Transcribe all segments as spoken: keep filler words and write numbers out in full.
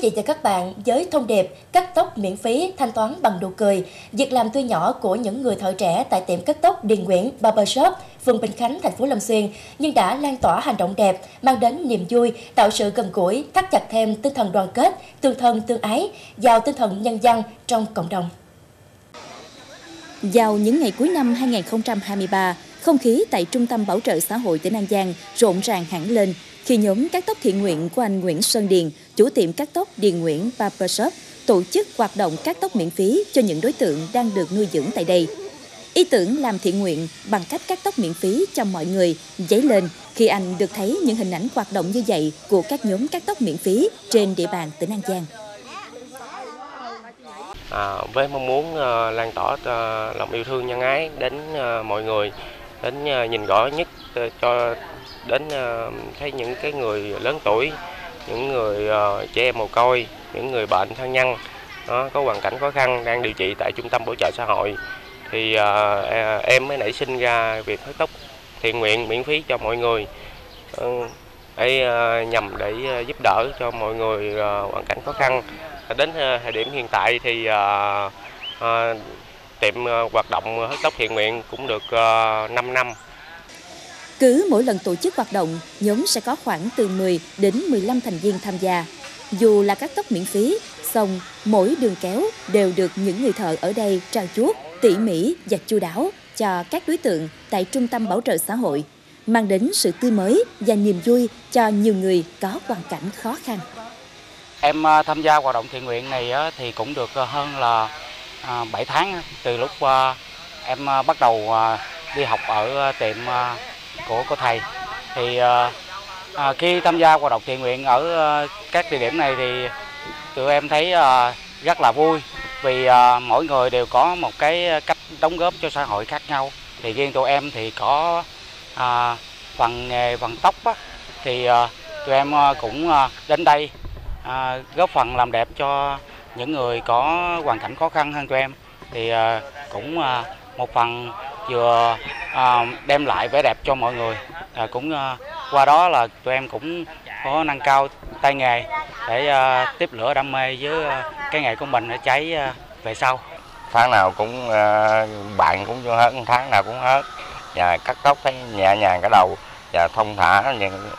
chị và các bạn, với thông điệp cắt tóc miễn phí, thanh toán bằng nụ cười, việc làm tuy nhỏ của những người thợ trẻ tại tiệm cắt tóc Điền Nguyễn Barbershop, phường Bình Khánh, thành phố Long Xuyên, nhưng đã lan tỏa hành động đẹp, mang đến niềm vui, tạo sự gần gũi, thắt chặt thêm tinh thần đoàn kết, tương thân tương ái, giàu tinh thần nhân văn trong cộng đồng. Vào những ngày cuối năm hai nghìn không trăm hai mươi ba, không khí tại Trung tâm Bảo trợ Xã hội tỉnh An Giang rộn ràng hẳn lên khi nhóm cắt tóc thiện nguyện của anh Nguyễn Sơn Điền, chủ tiệm cắt tóc Điền Nguyễn Barbershop, tổ chức hoạt động cắt tóc miễn phí cho những đối tượng đang được nuôi dưỡng tại đây. Ý tưởng làm thiện nguyện bằng cách cắt tóc miễn phí cho mọi người dấy lên khi anh được thấy những hình ảnh hoạt động như vậy của các nhóm cắt tóc miễn phí trên địa bàn tỉnh An Giang. À, với mong muốn uh, lan tỏa uh, lòng yêu thương nhân ái đến uh, mọi người, đến uh, nhìn rõ nhất uh, cho đến uh, thấy những cái người lớn tuổi, những người uh, trẻ em mồ côi, những người bệnh thân nhân uh, có hoàn cảnh khó khăn đang điều trị tại Trung tâm Bảo trợ Xã hội, thì uh, em mới nảy sinh ra việc cắt tóc thiện nguyện miễn phí cho mọi người, uh, để uh, nhằm để uh, giúp đỡ cho mọi người uh, hoàn cảnh khó khăn. Đến thời điểm hiện tại thì uh, uh, tiệm uh, hoạt động hớt tóc thiện nguyện cũng được uh, năm năm. Cứ mỗi lần tổ chức hoạt động, nhóm sẽ có khoảng từ mười đến mười lăm thành viên tham gia. Dù là cắt tóc miễn phí, song mỗi đường kéo đều được những người thợ ở đây trau chuốt, tỉ mỉ và chu đáo cho các đối tượng tại Trung tâm Bảo trợ Xã hội, mang đến sự tươi mới và niềm vui cho nhiều người có hoàn cảnh khó khăn. Em tham gia hoạt động thiện nguyện này thì cũng được hơn là bảy tháng, từ lúc em bắt đầu đi học ở tiệm của cô thầy. Thì khi tham gia hoạt động thiện nguyện ở các địa điểm này thì tụi em thấy rất là vui, vì mỗi người đều có một cái cách đóng góp cho xã hội khác nhau. Thì riêng tụi em thì có phần nghề phần tóc á, thì tụi em cũng đến đây À, góp phần làm đẹp cho những người có hoàn cảnh khó khăn hơn tụi em, thì à, cũng à, một phần vừa à, đem lại vẻ đẹp cho mọi người, à, cũng à, qua đó là tụi em cũng có nâng cao tay nghề để à, tiếp lửa đam mê với à, cái nghề của mình để cháy à, về sau. Tháng nào cũng à, bạn cũng vô hết, tháng nào cũng hết, và cắt tóc thấy nhẹ nhàng cả đầu và thông thả.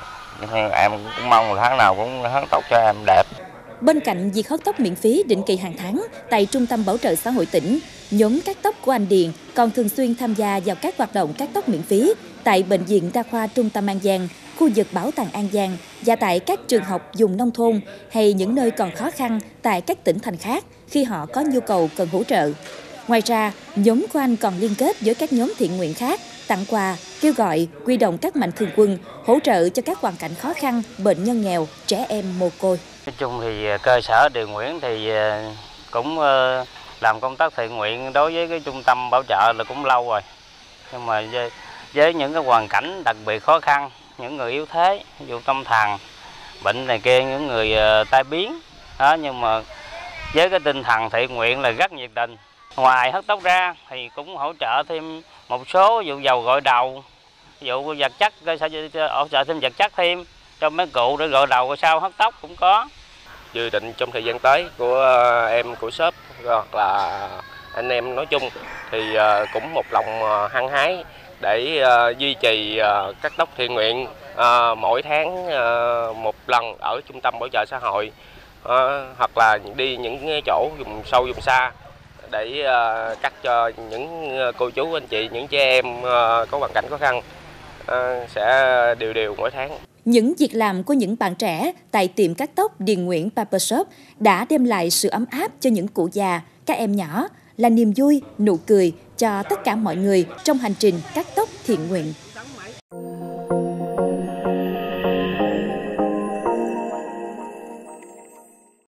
Em cũng mong tháng nào cũng hớt tóc cho em đẹp. Bên cạnh việc hớt tóc miễn phí định kỳ hàng tháng tại Trung tâm Bảo trợ Xã hội tỉnh, nhóm cắt tóc của anh Điền còn thường xuyên tham gia vào các hoạt động cắt tóc miễn phí tại Bệnh viện Đa khoa Trung tâm An Giang, khu vực Bảo tàng An Giang và tại các trường học vùng nông thôn hay những nơi còn khó khăn tại các tỉnh thành khác khi họ có nhu cầu cần hỗ trợ. Ngoài ra, nhóm của anh còn liên kết với các nhóm thiện nguyện khác, tặng quà, kêu gọi, huy động các mạnh thường quân, hỗ trợ cho các hoàn cảnh khó khăn, bệnh nhân nghèo, trẻ em mồ côi. Nói chung thì cơ sở Điền Nguyễn thì cũng làm công tác thiện nguyện đối với cái trung tâm bảo trợ là cũng lâu rồi. Nhưng mà với, với những cái hoàn cảnh đặc biệt khó khăn, những người yếu thế, ví dụ tâm thần, bệnh này kia, những người tai biến, đó, nhưng mà với cái tinh thần thiện nguyện là rất nhiệt tình. Ngoài hớt tóc ra thì cũng hỗ trợ thêm một số vụ dầu gội đầu, vụ vật chất, hỗ trợ thêm vật chất thêm cho mấy cụ để gội đầu rồi sau hớt tóc cũng có. Dự định trong thời gian tới của em của shop hoặc là anh em nói chung thì cũng một lòng hăng hái để duy trì cắt tóc thiện nguyện mỗi tháng một lần ở Trung tâm Bảo trợ Xã hội, hoặc là đi những chỗ vùng sâu vùng xa để uh, cắt cho những cô chú anh chị, những trẻ em uh, có hoàn cảnh khó khăn uh, sẽ đều đều mỗi tháng. Những việc làm của những bạn trẻ tại tiệm cắt tóc Điền Nguyễn Barbershop đã đem lại sự ấm áp cho những cụ già, các em nhỏ, là niềm vui, nụ cười cho tất cả mọi người trong hành trình cắt tóc thiện nguyện.